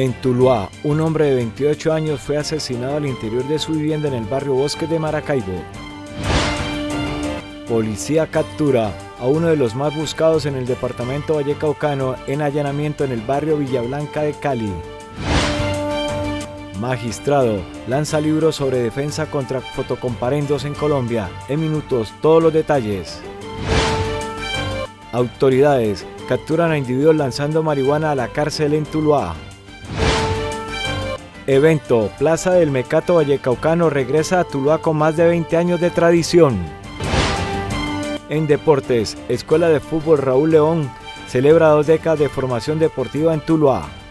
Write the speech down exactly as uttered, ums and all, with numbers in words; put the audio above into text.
En Tuluá, un hombre de veintiocho años fue asesinado al interior de su vivienda en el barrio Bosques de Maracaibo. Policía captura a uno de los más buscados en el departamento vallecaucano en allanamiento en el barrio Villablanca de Cali. Magistrado lanza libro sobre defensa contra fotocomparendos en Colombia. En minutos, todos los detalles. Autoridades capturan a individuos lanzando marihuana a la cárcel en Tuluá. Evento, Plaza del Mecato Vallecaucano regresa a Tuluá con más de veinte años de tradición. En deportes, Escuela de Fútbol Raúl León celebra dos décadas de formación deportiva en Tuluá.